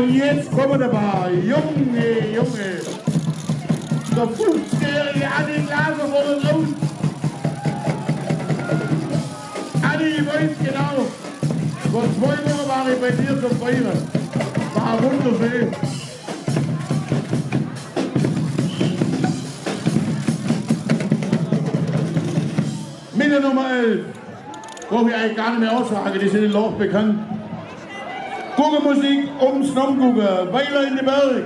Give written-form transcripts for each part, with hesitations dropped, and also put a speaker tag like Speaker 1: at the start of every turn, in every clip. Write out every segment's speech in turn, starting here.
Speaker 1: Und jetzt kommen wir dabei, Junge. Der 15-jährige Adi Glaser wurde raus. Adi, ich weiß genau, vor 2 Wochen war ich bei dir zum Feiern. War wunderschön. Mit der Nummer 11 brauche ich eigentlich gar nicht mehr aussagen, die sind in Loch bekannt. Guggenmusik ums Nomgucken, Weiler in den Berg.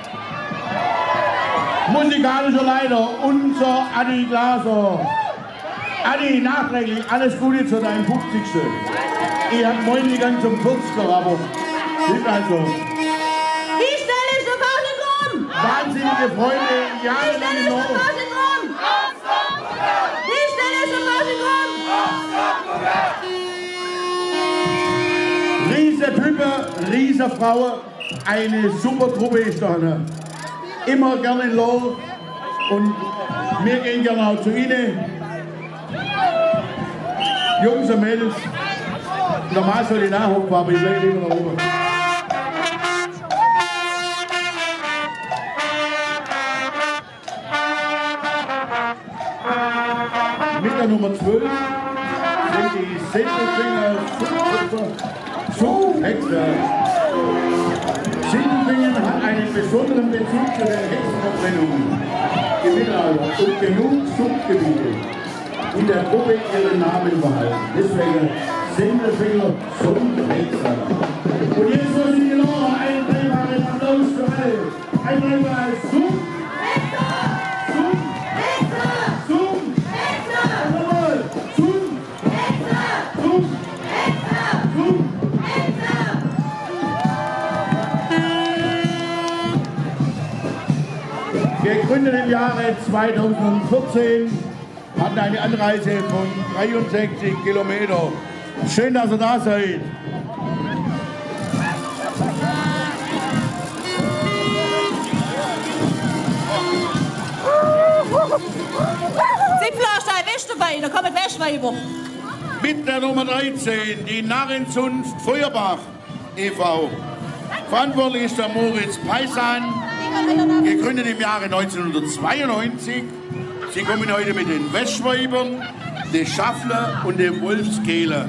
Speaker 1: Musikalischer Leiter, unser Adi Glaser. Adi, nachträglich alles Gute zu deinem 50. Ich hab morgen gegangen zum 40er, aber ist also.
Speaker 2: Die Stelle ist sofort in Rom!
Speaker 1: Wahnsinnige Freunde, jahrelang noch.
Speaker 2: Die Stelle ist sofort in Rom!
Speaker 1: Riese Typen, riese Frauen, eine super Truppe ist da. Ne? Immer gerne in Loh und wir gehen gerne auch zu Ihnen. Jungs und Mädels, normal soll ich nachhoffen, aber ich bleibe lieber da oben. Mit der Nummer 12 sind die Sindelfinger Zughexer. Sindelfingen hat einen besonderen Bezug zu der Hexenverbrennung im Mittelalter und genug Suchtgebiete in der Gruppe ihren Namen behalten. Deswegen Sindelfinger Zughexer. Und jetzt soll sie die Laura einen drehbaren Applaus für alle. Ein drehbares Zughexer. Gegründet im Jahre 2014, hatten eine Anreise von 63 Kilometern. Schön, dass ihr da seid.
Speaker 2: Zipflerstein, Westerbein, da kommen Wäschweiber.
Speaker 1: Mit der Nummer 13, die Narrenzunft Feuerbach e.V. Verantwortlich ist der Moritz Peisan, gegründet im Jahre 1992. Sie kommen heute mit den Wäschweibern, den Schaffler und dem Wolfskehler.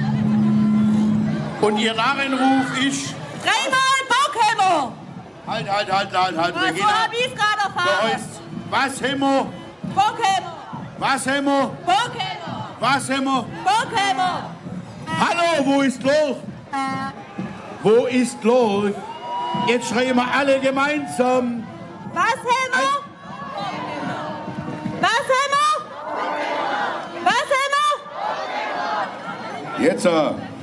Speaker 1: Und ihr Narrenruf ist...
Speaker 2: Dreimal Baukämmer!
Speaker 1: Halt, Regina.
Speaker 2: Hab ich's gerade erfahren.
Speaker 1: Was haben wir?
Speaker 2: Baukämmer!
Speaker 1: Was haben wir?
Speaker 2: Baukämmer!
Speaker 1: Was haben wir?
Speaker 2: Baukämmer!
Speaker 1: Hallo, wo ist los? Wo ist los? Jetzt schreien wir alle gemeinsam.
Speaker 2: Was haben wir? Was haben wir? Was haben wir?
Speaker 1: Jetzt.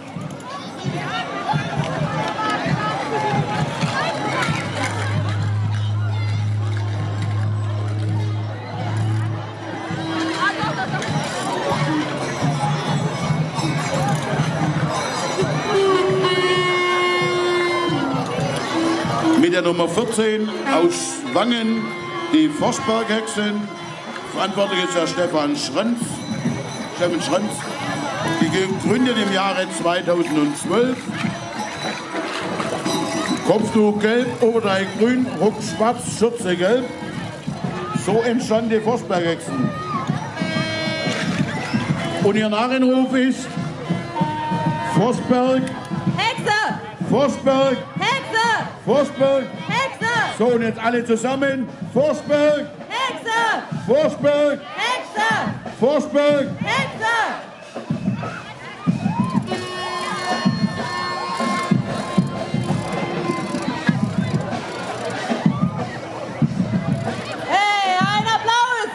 Speaker 1: Mit der Nummer 14 aus Wangen, die Forstberghexen. Verantwortlich ist der Stefan Schrenz. Gegründet im Jahre 2012. Kopftuch gelb, Oberteil grün, Ruck schwarz, Schürze gelb. So entstanden die Forstberghexen. Und ihr Narrenruf ist Forstberg.
Speaker 2: Hexe!
Speaker 1: Forstberg.
Speaker 2: Hexe!
Speaker 1: Forstberg.
Speaker 2: Hexe!
Speaker 1: So, und jetzt alle zusammen. Forstberg.
Speaker 2: Hexe!
Speaker 1: Forstberg.
Speaker 2: Hexe!
Speaker 1: Forstberg.
Speaker 2: Hexe! Hey, ein Applaus!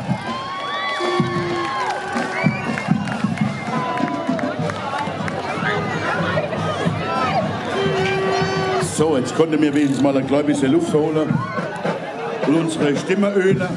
Speaker 1: So, jetzt konnten wir wenigstens mal ein klein bisschen Luft holen und unsere Stimme ölen.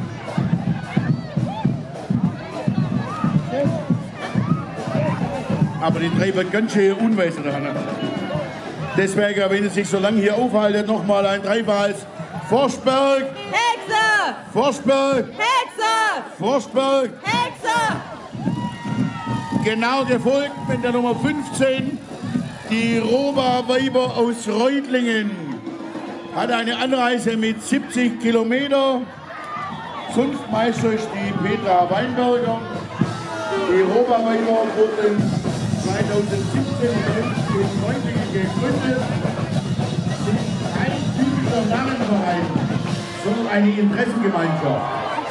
Speaker 1: Aber die treiben ganz schön Unweise daran. Deswegen, wenn es sich so lange hier aufhaltet, nochmal ein dreifaches Forstberg.
Speaker 2: Hexe!
Speaker 1: Forstberg.
Speaker 2: Hexe!
Speaker 1: Forstberg.
Speaker 2: Hexe!
Speaker 1: Genau gefolgt mit der Nummer 15, Die Roba-Weiber aus Reutlingen hat eine Anreise mit 70 Kilometer. Zunftmeister ist die Petra Weinberger. Die Roba-Weiber wurden 2017 in Reutlingen gegründet. Sind kein typischer Narrenverein, sondern eine Interessengemeinschaft.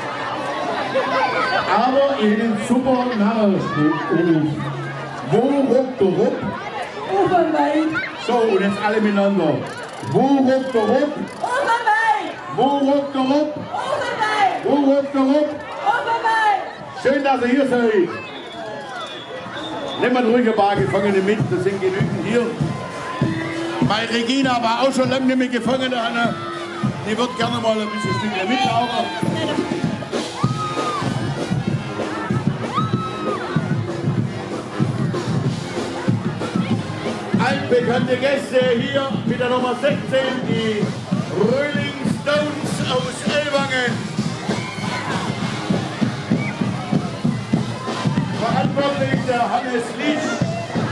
Speaker 1: Aber in den super Narrenruf. Wo ruckt der Rupp?
Speaker 2: Oberweit.
Speaker 1: So, und jetzt alle miteinander. Wo ruckt der Rupp?
Speaker 2: Oberweit.
Speaker 1: Wo ruckt der Rupp?
Speaker 2: Oberweit.
Speaker 1: Wo ruckt der Rupp?
Speaker 2: Oberweit.
Speaker 1: Schön, dass ihr hier seid. Nehmt mal ruhig ein paar Gefangene mit, das sind genügend hier. Meine Regina war auch schon lange nicht mehr Gefangene, Anna. Die wird gerne mal ein bisschen Stückchen mitlaufen. Altbekannte Gäste hier mit der Nummer 16, die Rolling Stones aus Ellwangen. Verantwortlich der Hannes Liesch.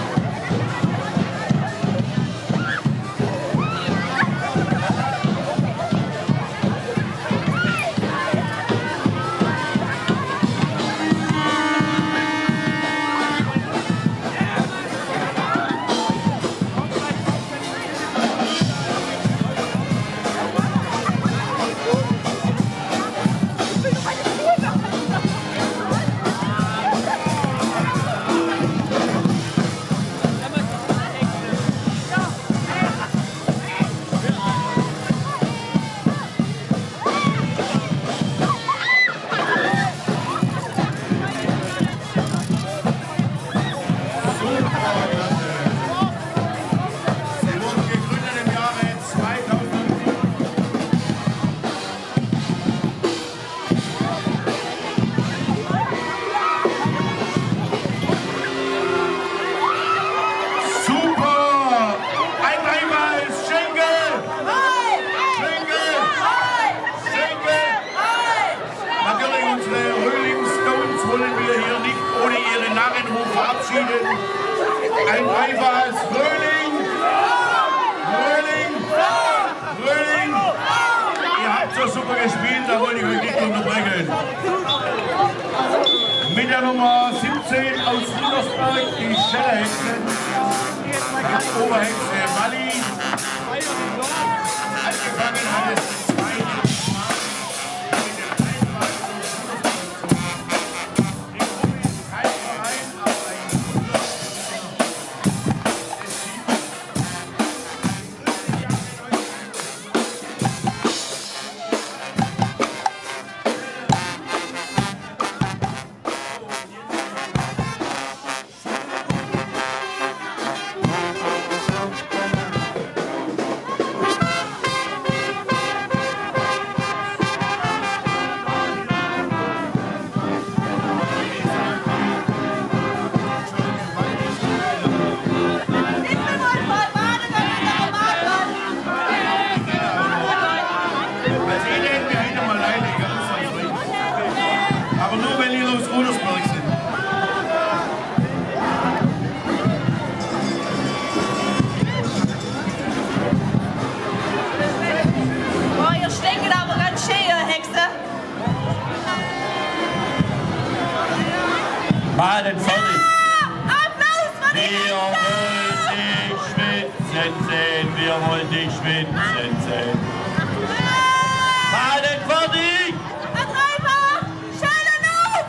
Speaker 1: Ein dreifaches Fröhling! Fröhling! Fröhling! Ihr habt so super gespielt, da wollte ich euch nicht unterbrechen. Mit der Nummer 17 aus Rüdersberg, die Schellerhexe. Die Oberhexe Walli. Angefangen hat es die zweite. Baden fertig.
Speaker 2: Applaus von den
Speaker 1: Wir wollen dich schwitzen sehen. Baden fertig.
Speaker 2: Dreifach. Schellen auf.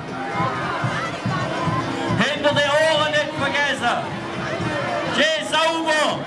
Speaker 1: Hinter die Ohren nicht vergessen. Geh sauber.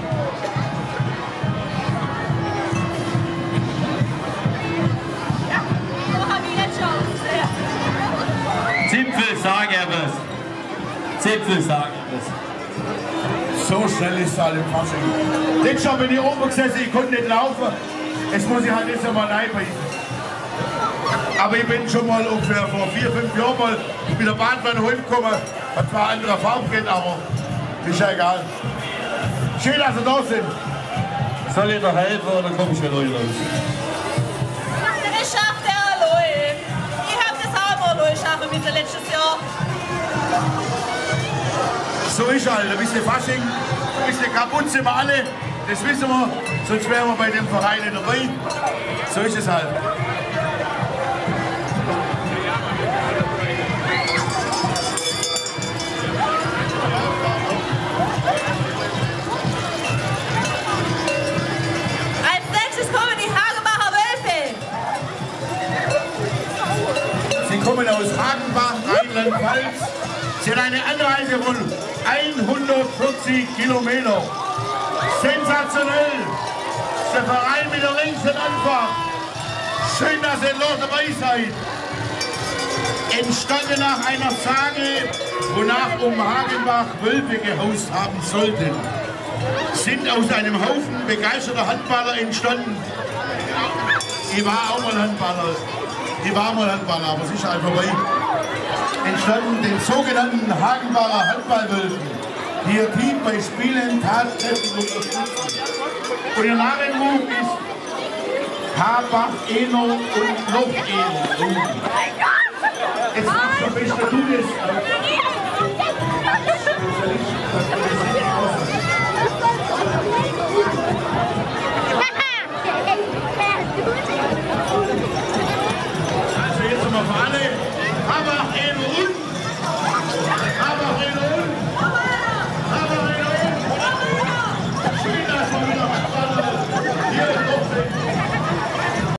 Speaker 2: Ja, so habe ich jetzt schon gesehen.
Speaker 1: Zipfel, sag er was. Zipfel, sag er was. So schnell ist es halt im Fasching. Jetzt schon bin ich oben gesessen, ich konnte nicht laufen. Jetzt muss ich halt jetzt einmal reinbringen. Aber ich bin schon mal ungefähr vor 4, 5 Jahren mal mit der Bahnbahn heimgekommen. Hat zwar eine andere Farbe geht, aber ist ja egal. Schön, dass Sie da sind. Soll ich noch helfen oder komme ich wieder raus?
Speaker 2: Ich schaffe der allein. Ich habe das auch mal allein schaffen mit letztes Jahr.
Speaker 1: So ist halt, ein bisschen Fasching, ein bisschen kaputt sind wir alle, das wissen wir, sonst wären wir bei dem Verein nicht dabei. So ist es halt.
Speaker 2: Als nächstes kommen die Hagenbacher Wölfe.
Speaker 1: Sie kommen aus Hagenbach, Rheinland-Pfalz. Sie haben eine Anreise von 140 Kilometer. Sensationell! Der Verein mit der längsten Anfahrt. Schön, dass ihr noch dabei seid. Entstanden nach einer Sage, wonach Hagenbach Wölfe gehaust haben sollten. Sind aus einem Haufen begeisterter Handballer entstanden. Ich war auch mal Handballer. Aber es ist halt vorbei. Entstanden den sogenannten Hagenbacher Handballwölfen, die ihr Team bei Spielen tatkräftig unterstützen. Und ihr Namenruf ist Habach, Eno und Loch Eno. Jetzt macht der Beste, du das.